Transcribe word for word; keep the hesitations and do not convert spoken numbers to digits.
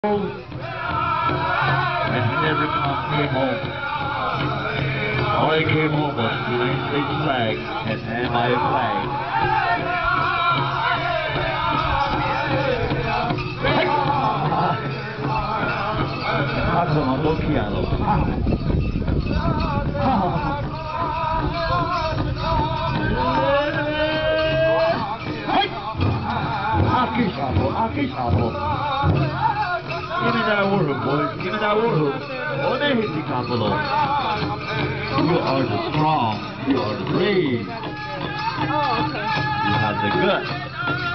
and he never come came home. All he came home was the United States flag and am I a flag? Ako ang Kialo. Aki Sabo, Aki Sabo. Give me that word, boys. Give me that word. Oh, they hit the capital. You are the strong. You are brave. Oh, okay. You have the guts.